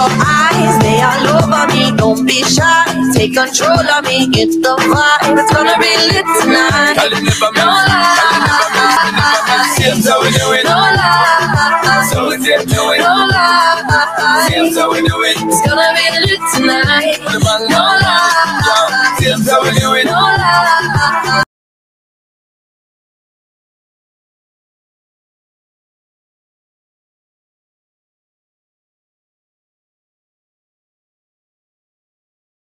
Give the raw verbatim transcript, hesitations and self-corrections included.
your eyes, they all over me. Don't be shy, take control of me. Get the vibe, it's gonna be lit tonight. No lie, Seems how we do it. no lie, So we did do it. no lie. Seems how we do it. It's gonna be lit tonight. The man No lie, Seems how we do it. no lie.